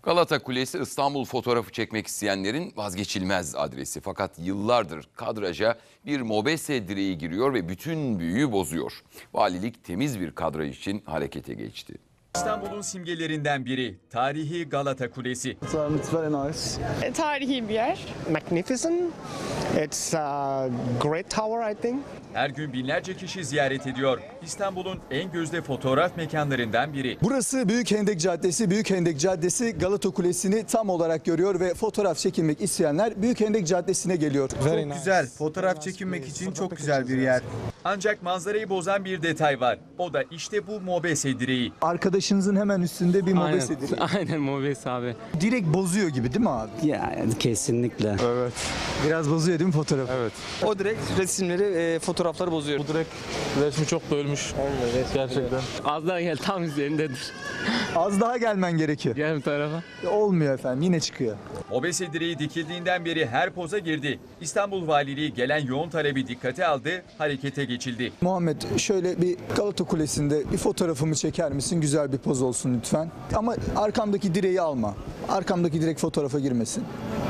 Galata Kulesi İstanbul fotoğrafı çekmek isteyenlerin vazgeçilmez adresi. Fakat yıllardır kadraja bir mobese direği giriyor ve bütün büyüyü bozuyor. Valilik temiz bir kadraj için harekete geçti. İstanbul'un simgelerinden biri tarihi Galata Kulesi. It's very nice. Tarihi bir yer. Magnificent. It's a great tower, I think. Her gün binlerce kişi ziyaret ediyor. İstanbul'un en gözde fotoğraf mekanlarından biri. Burası Büyükhendek Caddesi. Büyükhendek Caddesi Galata Kulesi'ni tam olarak görüyor ve fotoğraf çekinmek isteyenler Büyükhendek Caddesi'ne geliyor. Çok güzel. Fotoğraf çekinmek için çok güzel bir yer. Ancak manzarayı bozan bir detay var. O da işte bu mobese direği. Arkadaşınızın hemen üstünde bir mobese direği. Aynen mobese abi. Direkt bozuyor gibi değil mi abi? Ya kesinlikle. Evet. Biraz bozuyor değil mi fotoğrafı? Evet. O direkt resimleri, fotoğrafları bozuyor. Bu direkt resmi çok bölmüş. Gerçekten. Az daha gel, tam üzerindedir. Az daha gelmen gerekiyor. Gel bu tarafa. Olmuyor efendim, yine çıkıyor. Mobese direği dikildiğinden beri her poza girdi. İstanbul Valiliği gelen yoğun talebi dikkate aldı, harekete geçildi. Muhammed, şöyle bir Galata Kulesi'nde bir fotoğrafımı çeker misin? Güzel bir poz olsun lütfen. Ama arkamdaki direği alma. Arkamdaki direk fotoğrafa girmesin.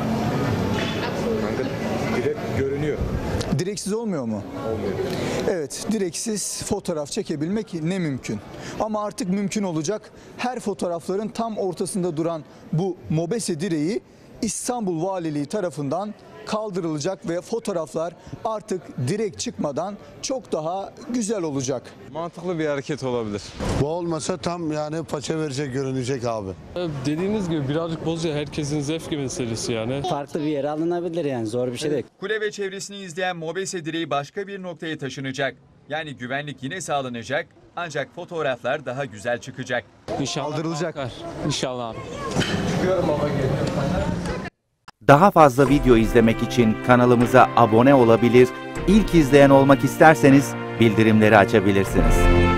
Direkt görünüyor. Direksiz olmuyor mu? Olmuyor. Evet, direksiz fotoğraf çekebilmek ne mümkün. Ama artık mümkün olacak. Her fotoğrafların tam ortasında duran bu mobese direği İstanbul Valiliği tarafından kaldırılacak ve fotoğraflar artık direkt çıkmadan çok daha güzel olacak. Mantıklı bir hareket olabilir. Bu olmasa tam yani paça verecek, görünecek abi. Dediğiniz gibi birazcık bozuyor, herkesin zevki meselesi yani. Farklı bir yere alınabilir yani, zor bir şey değil. Kule ve çevresini izleyen mobese direği başka bir noktaya taşınacak. Yani güvenlik yine sağlanacak ancak fotoğraflar daha güzel çıkacak. İnşallah Kaldırılacak. kalkar. İnşallah abi. Daha fazla video izlemek için kanalımıza abone olabilir, ilk izleyen olmak isterseniz bildirimleri açabilirsiniz.